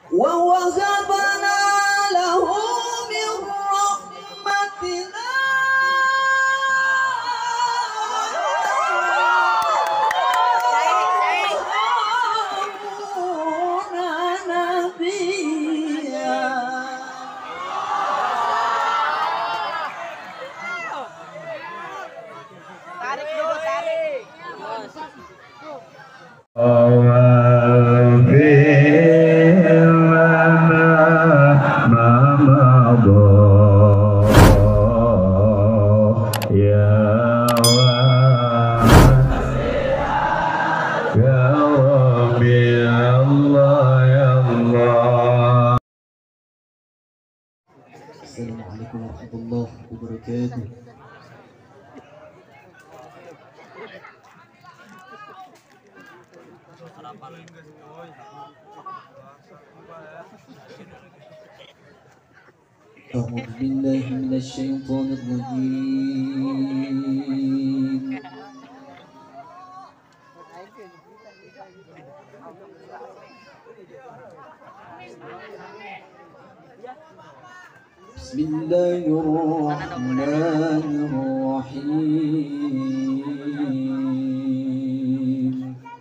ووهبنا له من رحمتنا Assalamualaikum warahmatullahi wabarakatuh. أعوذ بالله من الشيطان الرجيم. بسم الله الرحمن الرحيم.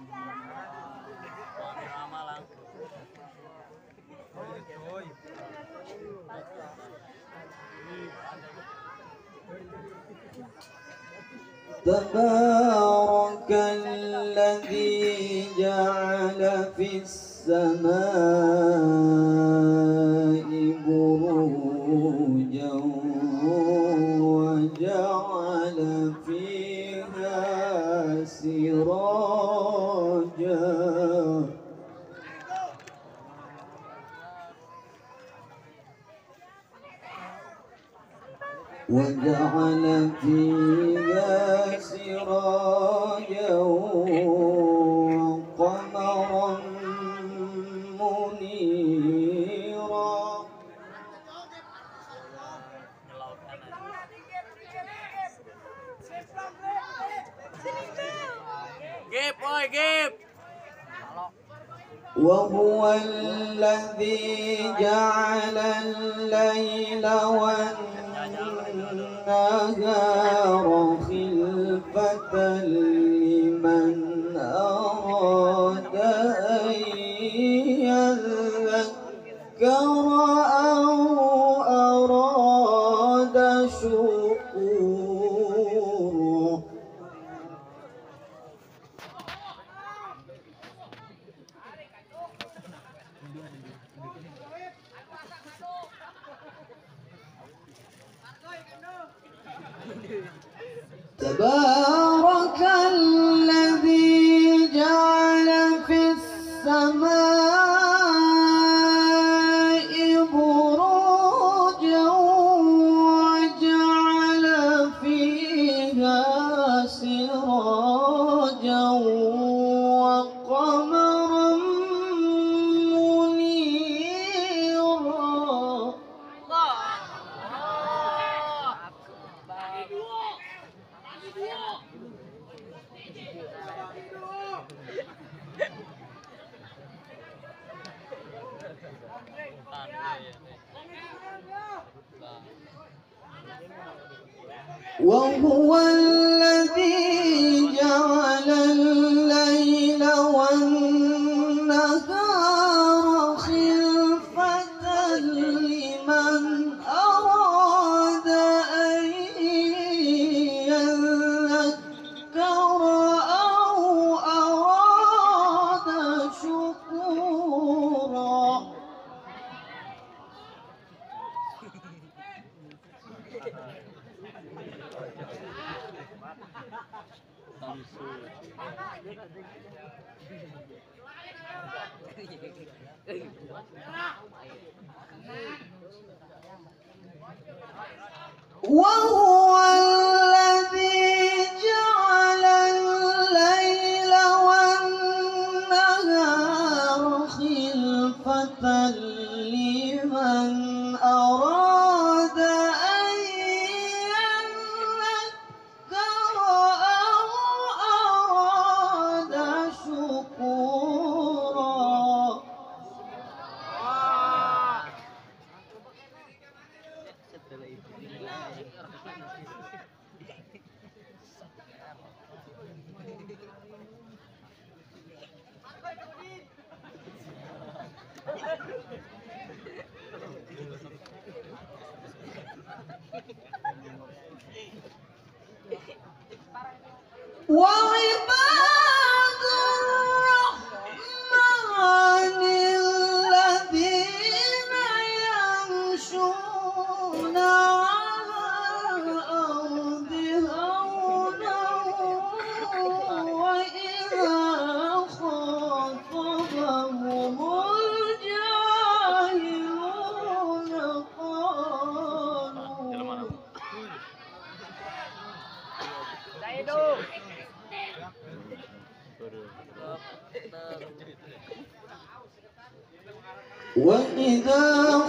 تبارك الذي جعل في السماء بروجا وجعل فيها سراجا وجعل فيها سراجا وقمرا منيرا. وهو الذي جعل الليل والنهار خلفة لمن أراد أن يذكر أو أراد شكورا. تبارك الذي جعل في السماء بروجا وجعل فيها سراجا وقمرا منيرا. وهو الذي جعل الليل والنهار خلفة لمن أراد أن يذكر أو أراد شكورا. وهو الذي جعل الليل والنهار خلفة لمن أراد أن يذكر أو أراد شكورا. وعباد الرحمن الذين يمشون على الأرض هونا وإذا خاطبهم الجاهلون قالوا وإذا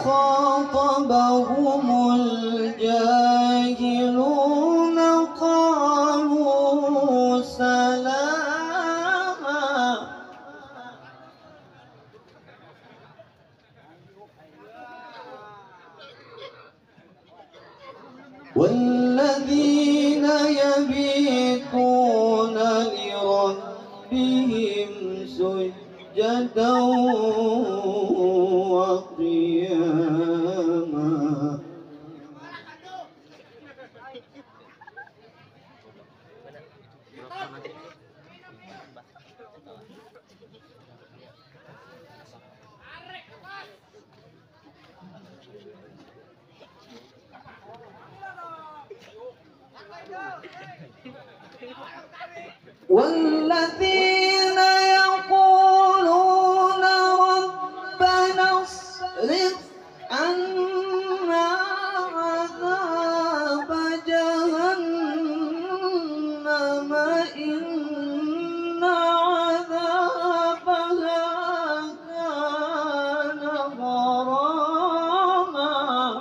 خاطبهم الجاهلون قالوا سلاما والذين يبيتون لربهم سجدا وقياما والذين يقولون ربنا اصرف عنا عذاب جهنم إن عذابها كان غراما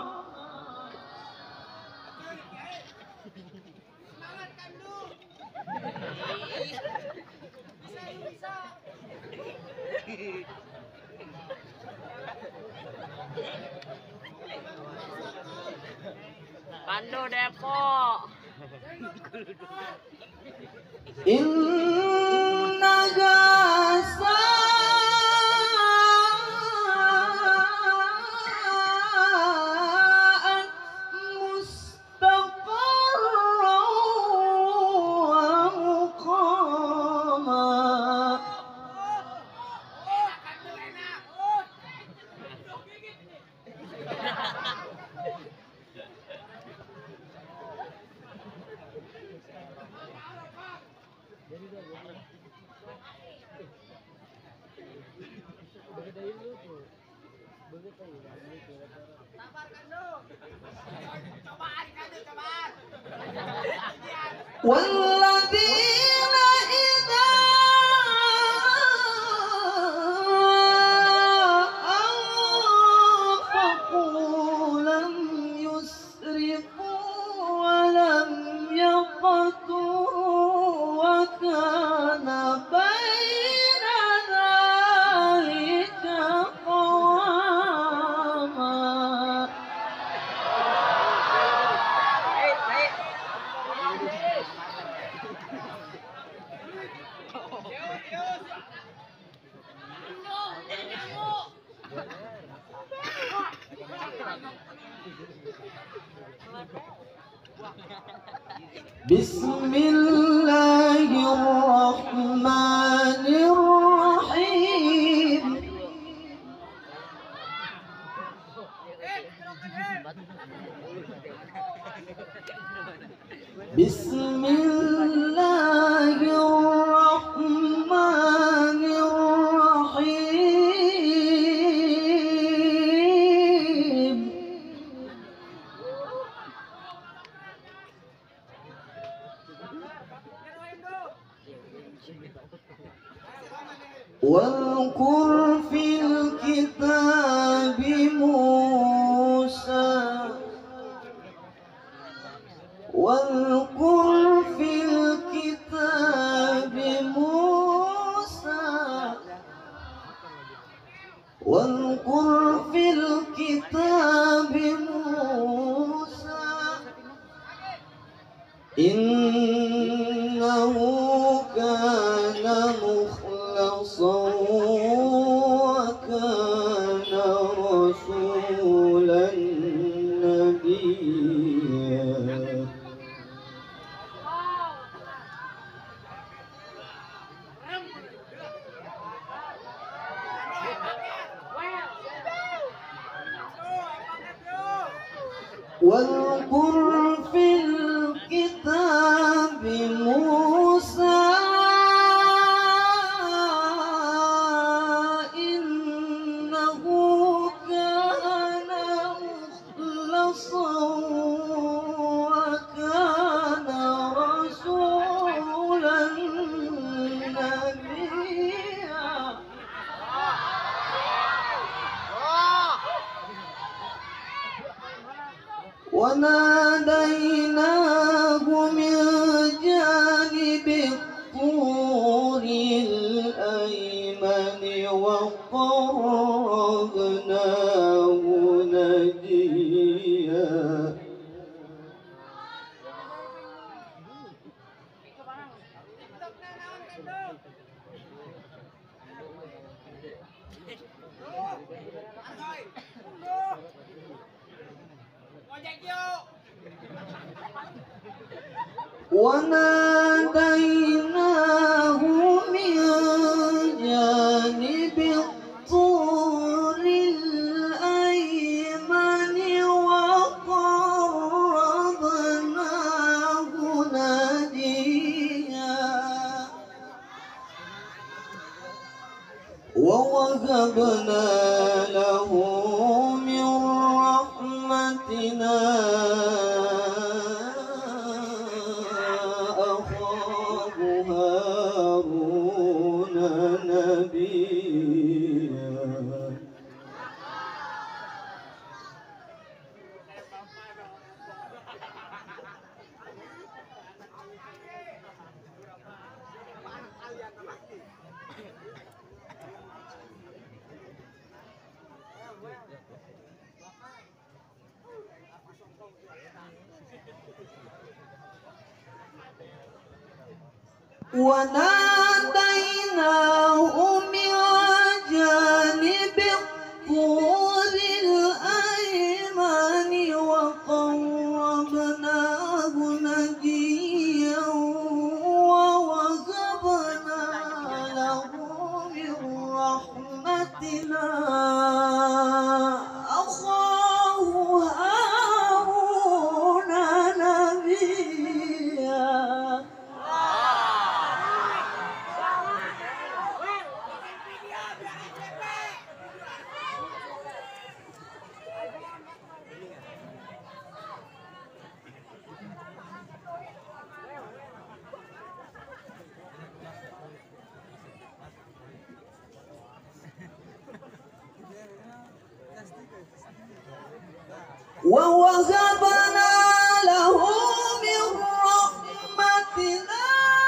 Pandu Depok. Innaha sa'at mustaqarran wa muqama. والذين إذا أنفقوا لم يسرفوا ولم يقتروا وكان بين ذلك قواما بسم الله الرحمن الرحيم بسم الله الرحمن الرحيم واذكر في الكتاب موسى واذكر في الكتاب موسى واذكر في الكتاب موسى إنه كان مخلصا وكان واذكر في الكتاب موسى إنه كان مخلصا وكان رسولا نبيا وناديناه من جانب الطور الأيمن وقربناه نجيا وناديناه من جانب الطور الأيمن وقربناه نجيا ووهبنا له من رحمتنا أخاه هارون نبيا وناديناه من جانب الطور الأيمن وقربناه نجيا ووهبنا له من رحمتنا أخاه هارون نبيا ووهبنا له من رحمتنا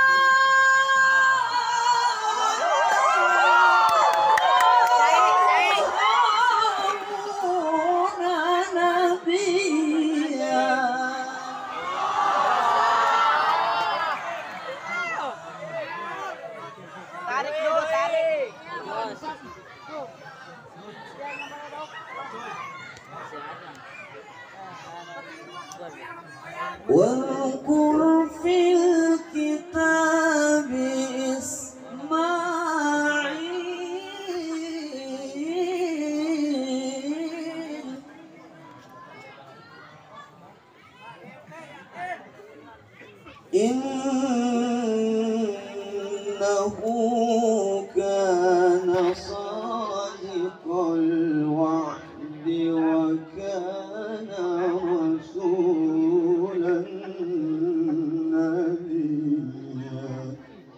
هارون نبيا Tarik dulu, tarik. واذكر في الكتاب إسماعيل إنه كان صادق الوعد وكان رسولا نبيا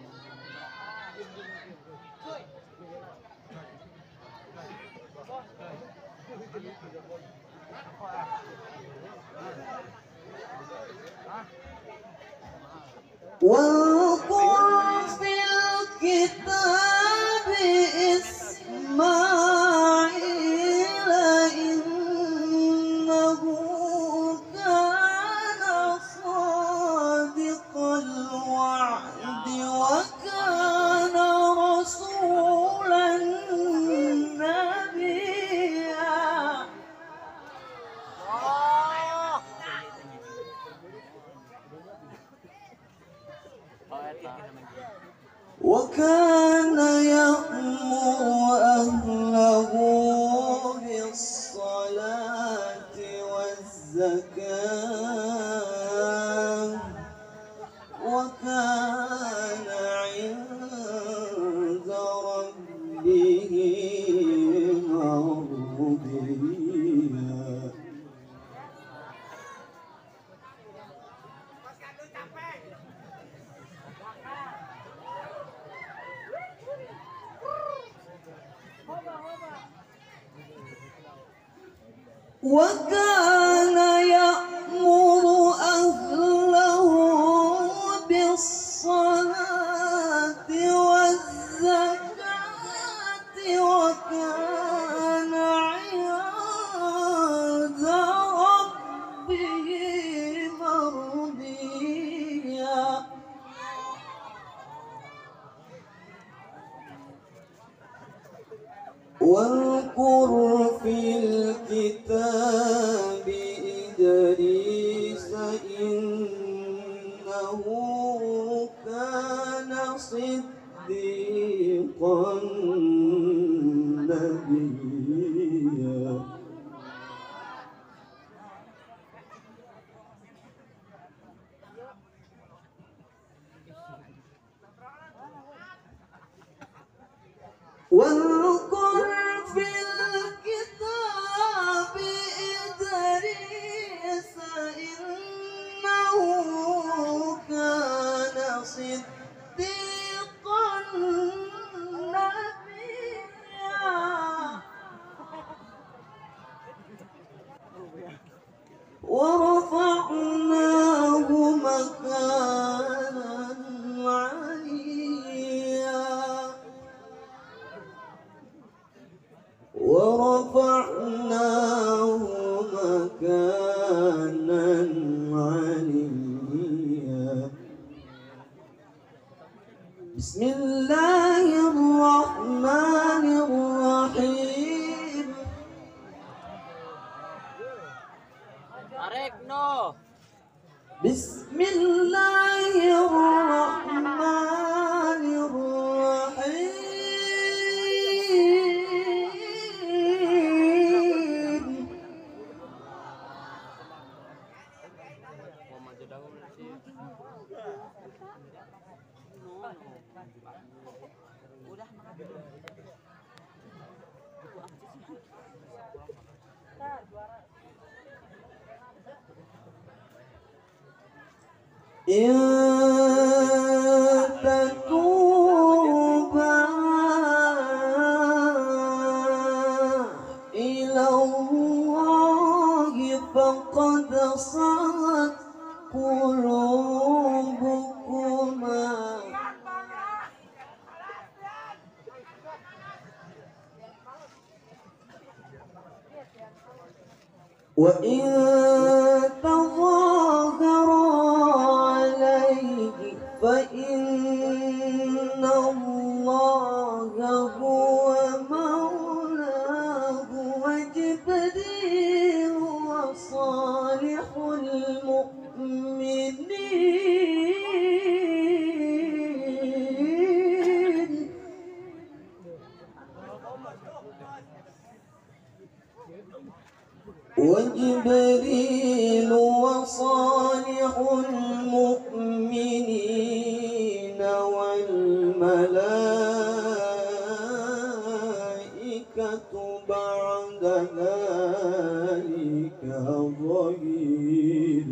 واذكر في الكتاب إسماعيل إنه كان صادق الوعد وكان رسولا نبيا وكان يأمر أهله بالصلاة والزكاة وكان عند ربه مرضيا. واذكر في الكتاب إدريس إنه كان صديقا نبيا. واذكر في الكتاب إدريس إنه كان صديقا نبيا. ورفعناه مكانا عليا. ورفعناه مكانا عليا. بسم الله الرحمن الرحيم. Tarik no. بسم الله الرحمن الرحيم. Mau maju dahulu sih. Udah makan. إن تتوبا إلى الله فقد صغت قلوبكما. وإن تظاهرا عليه فإن الله هو مولاه وجبريل وصالح المؤمنين. وجبريل وصالح المؤمنين والملائكة بعد ذلك ظهير.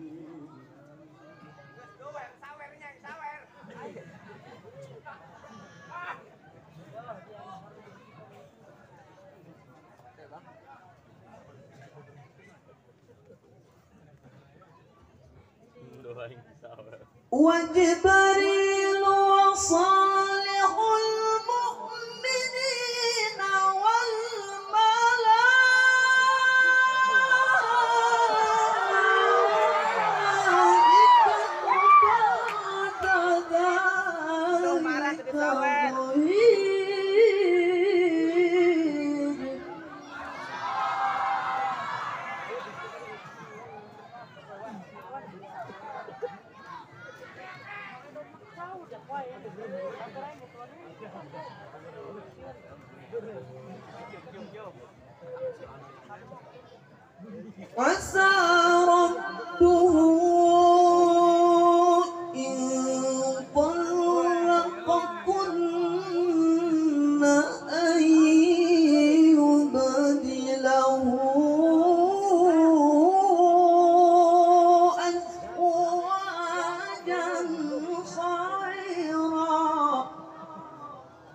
وجبريل وصالح المؤمنين والملائكة بعد ذلك ظهير. عسى ربه إن طلقكن أن يبدله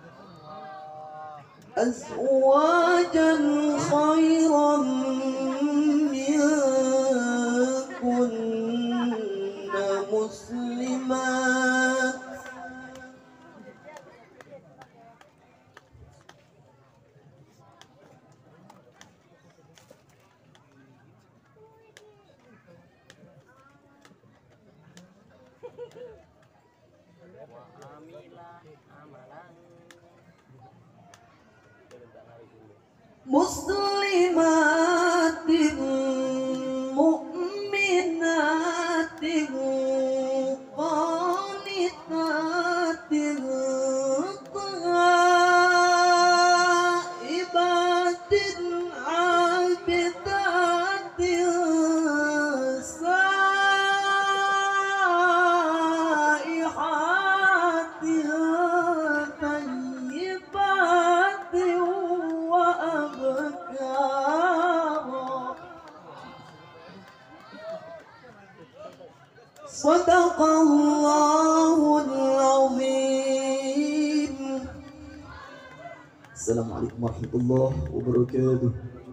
أزواجا خيرا Amilah amalan. Muslimatin mu'minatin qanitatin taibatin abidatin saihatin tayyibatin wa abkara. Sadaqallahul azim. Assalamualaikum warahmatullahi wabarakatuh.